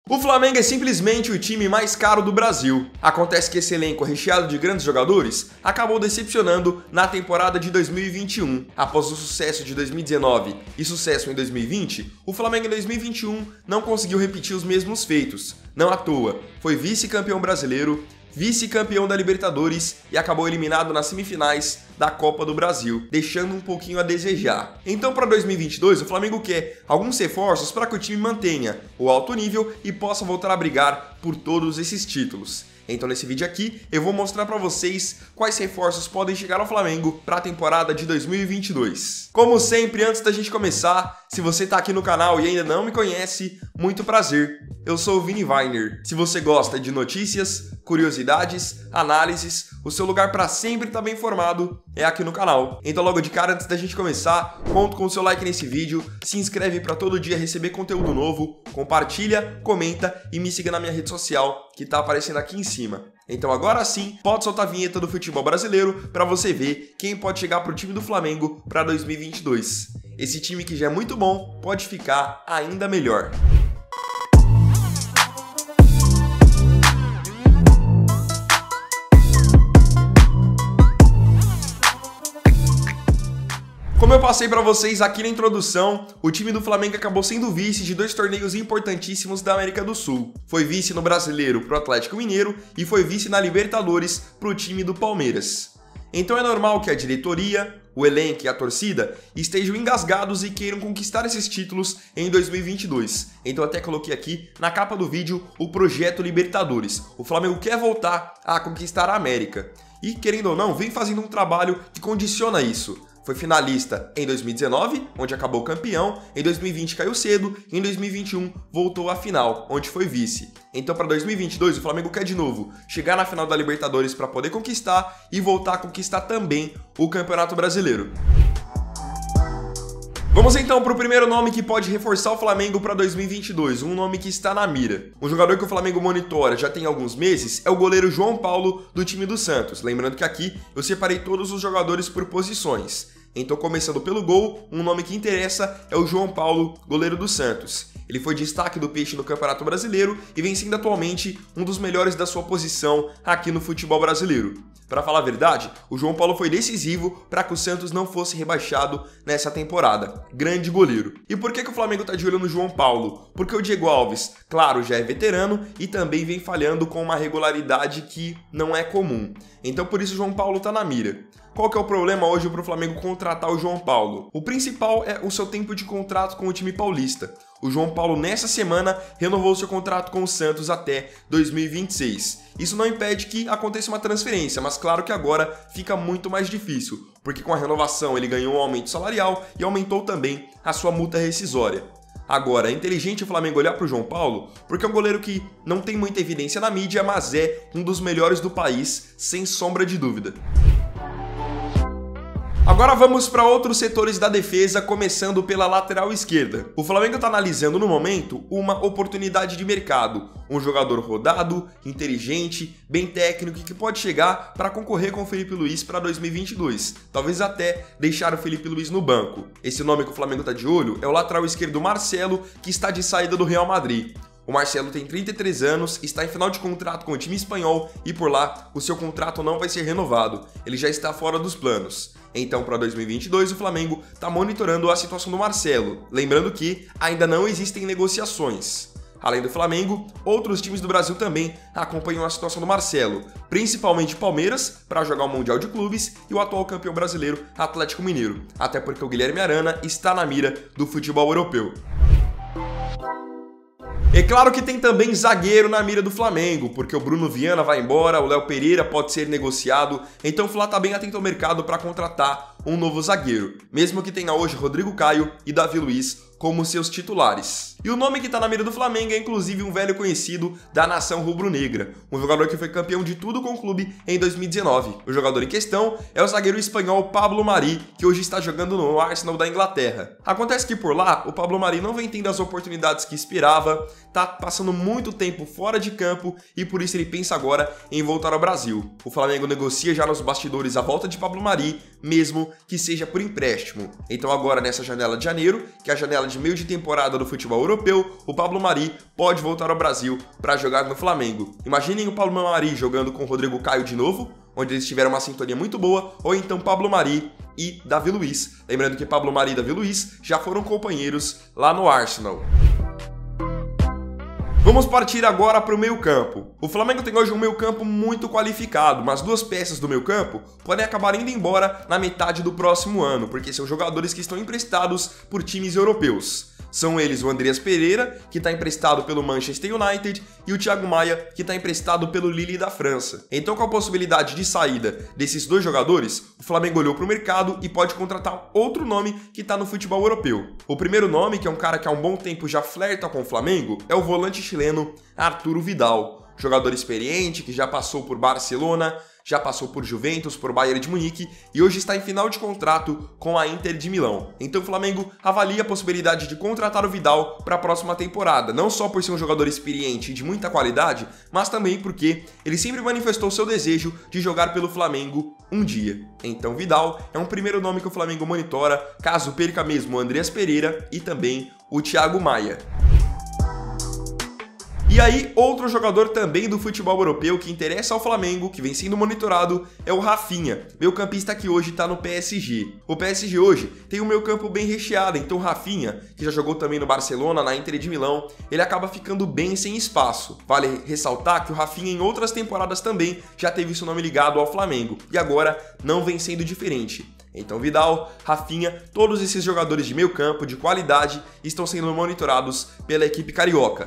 O Flamengo é simplesmente o time mais caro do Brasil. Acontece que esse elenco recheado de grandes jogadores acabou decepcionando na temporada de 2021. Após o sucesso de 2019 e sucesso em 2020, o Flamengo em 2021 não conseguiu repetir os mesmos feitos. Não à toa, foi vice-campeão brasileiro, vice-campeão da Libertadores e acabou eliminado nas semifinais da Copa do Brasil, deixando um pouquinho a desejar. Então, para 2022, o Flamengo quer alguns reforços para que o time mantenha o alto nível e possa voltar a brigar por todos esses títulos. Então, nesse vídeo aqui, eu vou mostrar para vocês quais reforços podem chegar ao Flamengo para a temporada de 2022. Como sempre, antes da gente começar, se você está aqui no canal e ainda não me conhece, muito prazer. Eu sou o Vini Weiner. Se você gosta de notícias, curiosidades, análises, o seu lugar para sempre estar bem informado é aqui no canal. Então, logo de cara, antes da gente começar, conto com o seu like nesse vídeo, se inscreve para todo dia receber conteúdo novo, compartilha, comenta e me siga na minha rede social que tá aparecendo aqui em cima. Então agora sim, pode soltar a vinheta do futebol brasileiro para você ver quem pode chegar pro time do Flamengo para 2022. Esse time que já é muito bom pode ficar ainda melhor. Como eu passei para vocês aqui na introdução, o time do Flamengo acabou sendo vice de dois torneios importantíssimos da América do Sul. Foi vice no Brasileiro pro Atlético Mineiro e foi vice na Libertadores pro time do Palmeiras. Então é normal que a diretoria, o elenco e a torcida estejam engasgados e queiram conquistar esses títulos em 2022. Então até coloquei aqui na capa do vídeo o projeto Libertadores. O Flamengo quer voltar a conquistar a América. E querendo ou não, vem fazendo um trabalho que condiciona isso. Foi finalista em 2019, onde acabou campeão, em 2020 caiu cedo e em 2021 voltou à final, onde foi vice. Então para 2022 o Flamengo quer de novo chegar na final da Libertadores para poder conquistar e voltar a conquistar também o Campeonato Brasileiro. Vamos então para o primeiro nome que pode reforçar o Flamengo para 2022, um nome que está na mira. Um jogador que o Flamengo monitora já tem alguns meses é o goleiro João Paulo do time do Santos. Lembrando que aqui eu separei todos os jogadores por posições. Então, começando pelo gol, um nome que interessa é o João Paulo, goleiro do Santos. Ele foi destaque do Peixe no Campeonato Brasileiro e vem sendo atualmente um dos melhores da sua posição aqui no futebol brasileiro. Para falar a verdade, o João Paulo foi decisivo para que o Santos não fosse rebaixado nessa temporada. Grande goleiro. E por que o Flamengo está de olho no João Paulo? Porque o Diego Alves, claro, já é veterano e também vem falhando com uma regularidade que não é comum. Então por isso o João Paulo está na mira. Qual que é o problema hoje para o Flamengo contratar o João Paulo? O principal é o seu tempo de contrato com o time paulista. O João Paulo, nessa semana, renovou seu contrato com o Santos até 2026. Isso não impede que aconteça uma transferência, mas claro que agora fica muito mais difícil, porque com a renovação ele ganhou um aumento salarial e aumentou também a sua multa rescisória. Agora, é inteligente o Flamengo olhar para o João Paulo, porque é um goleiro que não tem muita evidência na mídia, mas é um dos melhores do país, sem sombra de dúvida. Agora vamos para outros setores da defesa, começando pela lateral esquerda. O Flamengo está analisando no momento uma oportunidade de mercado. Um jogador rodado, inteligente, bem técnico e que pode chegar para concorrer com o Felipe Luiz para 2022. Talvez até deixar o Felipe Luiz no banco. Esse nome que o Flamengo está de olho é o lateral esquerdo Marcelo, que está de saída do Real Madrid. O Marcelo tem 33 anos, está em final de contrato com o time espanhol e por lá o seu contrato não vai ser renovado. Ele já está fora dos planos. Então, para 2022, o Flamengo está monitorando a situação do Marcelo. Lembrando que ainda não existem negociações. Além do Flamengo, outros times do Brasil também acompanham a situação do Marcelo, principalmente Palmeiras, para jogar o Mundial de Clubes, e o atual campeão brasileiro, Atlético Mineiro. Até porque o Guilherme Arana está na mira do futebol europeu. É claro que tem também zagueiro na mira do Flamengo, porque o Bruno Viana vai embora, o Léo Pereira pode ser negociado, então o Fla tá bem atento ao mercado para contratar um novo zagueiro, mesmo que tenha hoje Rodrigo Caio e Davi Luiz como seus titulares. E o nome que está na mira do Flamengo é inclusive um velho conhecido da nação rubro-negra, um jogador que foi campeão de tudo com o clube em 2019. O jogador em questão é o zagueiro espanhol Pablo Mari, que hoje está jogando no Arsenal da Inglaterra. Acontece que por lá, o Pablo Mari não vem tendo as oportunidades que esperava, tá passando muito tempo fora de campo e por isso ele pensa agora em voltar ao Brasil. O Flamengo negocia já nos bastidores a volta de Pablo Mari, mesmo máximo que seja por empréstimo. Então agora nessa janela de janeiro, que é a janela de meio de temporada do futebol europeu, o Pablo Mari pode voltar ao Brasil para jogar no Flamengo. Imaginem o Pablo Mari jogando com o Rodrigo Caio de novo, onde eles tiveram uma sintonia muito boa, ou então Pablo Mari e Davi Luiz. Lembrando que Pablo Mari e Davi Luiz já foram companheiros lá no Arsenal. Vamos partir agora para o meio-campo. O Flamengo tem hoje um meio-campo muito qualificado, mas duas peças do meio-campo podem acabar indo embora na metade do próximo ano, porque são jogadores que estão emprestados por times europeus. São eles o Andreas Pereira, que está emprestado pelo Manchester United, e o Thiago Maia, que está emprestado pelo Lille da França. Então, com a possibilidade de saída desses dois jogadores, o Flamengo olhou para o mercado e pode contratar outro nome que está no futebol europeu. O primeiro nome, que é um cara que há um bom tempo já flerta com o Flamengo, é o volante chileno Arturo Vidal. Jogador experiente, que já passou por Barcelona, já passou por Juventus, por Bayern de Munique e hoje está em final de contrato com a Inter de Milão. Então o Flamengo avalia a possibilidade de contratar o Vidal para a próxima temporada, não só por ser um jogador experiente e de muita qualidade, mas também porque ele sempre manifestou seu desejo de jogar pelo Flamengo um dia. Então Vidal é um primeiro nome que o Flamengo monitora, caso perca mesmo o Andreas Pereira e também o Thiago Maia. E aí, outro jogador também do futebol europeu que interessa ao Flamengo, que vem sendo monitorado, é o Rafinha, meio-campista que hoje está no PSG. O PSG hoje tem um meio-campo bem recheado, então o Rafinha, que já jogou também no Barcelona, na Inter de Milão, ele acaba ficando bem sem espaço. Vale ressaltar que o Rafinha em outras temporadas também já teve seu nome ligado ao Flamengo, e agora não vem sendo diferente. Então Vidal, Rafinha, todos esses jogadores de meio-campo de qualidade estão sendo monitorados pela equipe carioca.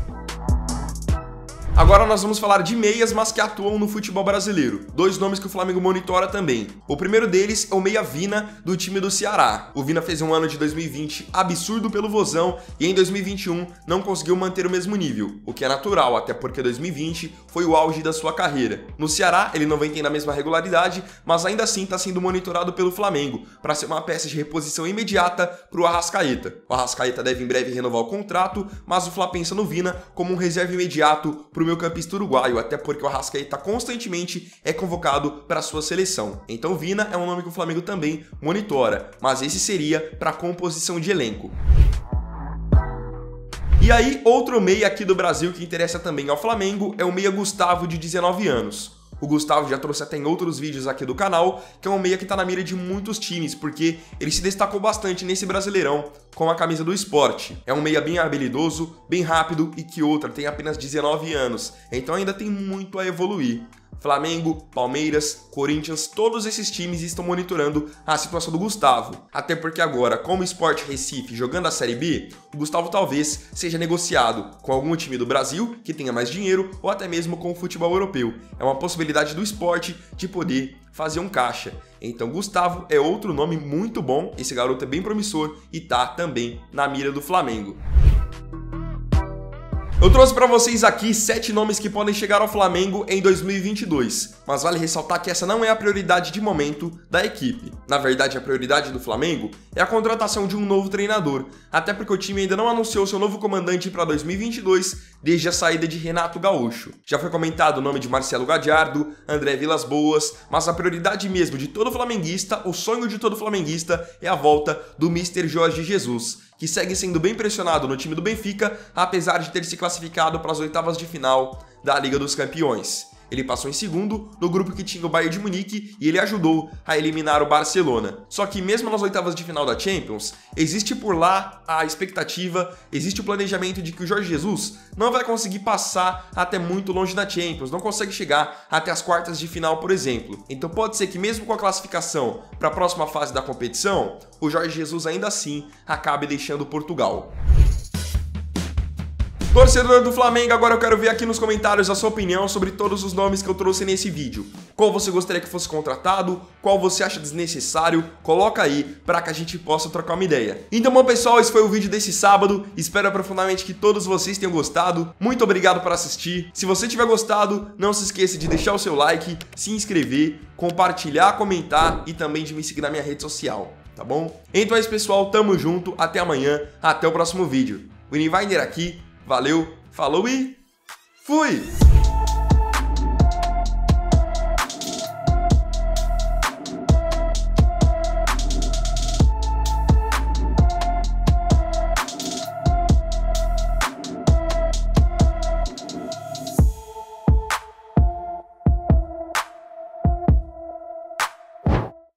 Agora nós vamos falar de meias, mas que atuam no futebol brasileiro. Dois nomes que o Flamengo monitora também. O primeiro deles é o meia Vina, do time do Ceará. O Vina fez um ano de 2020 absurdo pelo Vozão e em 2021 não conseguiu manter o mesmo nível, o que é natural, até porque 2020 foi o auge da sua carreira. No Ceará, ele não vem tendo a mesma regularidade, mas ainda assim está sendo monitorado pelo Flamengo, para ser uma peça de reposição imediata para o Arrascaeta. O Arrascaeta deve em breve renovar o contrato, mas o Fla pensa no Vina como um reserva imediato para o meio-campista uruguaio, até porque o Arrascaeta constantemente é convocado para sua seleção. Então Vina é um nome que o Flamengo também monitora, mas esse seria para composição de elenco. E aí, outro meia aqui do Brasil que interessa também ao Flamengo é o meia Gustavo, de 19 anos. O Gustavo já trouxe até em outros vídeos aqui do canal, que é um meia que está na mira de muitos times, porque ele se destacou bastante nesse Brasileirão com a camisa do Sport. É um meia bem habilidoso, bem rápido e que outra tem apenas 19 anos, então ainda tem muito a evoluir. Flamengo, Palmeiras, Corinthians, todos esses times estão monitorando a situação do Gustavo. Até porque agora, como o Sport Recife jogando a Série B, o Gustavo talvez seja negociado com algum time do Brasil que tenha mais dinheiro ou até mesmo com o futebol europeu. É uma possibilidade do Sport de poder fazer um caixa. Então Gustavo é outro nome muito bom, esse garoto é bem promissor e tá também na mira do Flamengo. Eu trouxe para vocês aqui 7 nomes que podem chegar ao Flamengo em 2022, mas vale ressaltar que essa não é a prioridade de momento da equipe. Na verdade, a prioridade do Flamengo é a contratação de um novo treinador, até porque o time ainda não anunciou seu novo comandante para 2022 desde a saída de Renato Gaúcho. Já foi comentado o nome de Marcelo Gadiardo, André Vilas-Boas, mas a prioridade mesmo de todo flamenguista, o sonho de todo flamenguista é a volta do Mr. Jorge Jesus, que segue sendo bem pressionado no time do Benfica, apesar de ter se classificado para as oitavas de final da Liga dos Campeões. Ele passou em segundo no grupo que tinha o Bayern de Munique e ele ajudou a eliminar o Barcelona. Só que mesmo nas oitavas de final da Champions, existe por lá a expectativa, existe o planejamento de que o Jorge Jesus não vai conseguir passar até muito longe da Champions, não consegue chegar até as quartas de final, por exemplo. Então pode ser que mesmo com a classificação para a próxima fase da competição, o Jorge Jesus ainda assim acabe deixando Portugal. Torcedor do Flamengo, agora eu quero ver aqui nos comentários a sua opinião sobre todos os nomes que eu trouxe nesse vídeo. Qual você gostaria que fosse contratado? Qual você acha desnecessário? Coloca aí para que a gente possa trocar uma ideia. Então, bom pessoal, esse foi o vídeo desse sábado. Espero profundamente que todos vocês tenham gostado. Muito obrigado por assistir. Se você tiver gostado, não se esqueça de deixar o seu like, se inscrever, compartilhar, comentar e também de me seguir na minha rede social, tá bom? Então é isso, pessoal. Tamo junto. Até amanhã. Até o próximo vídeo. O Inivainer aqui. Valeu, falou e fui!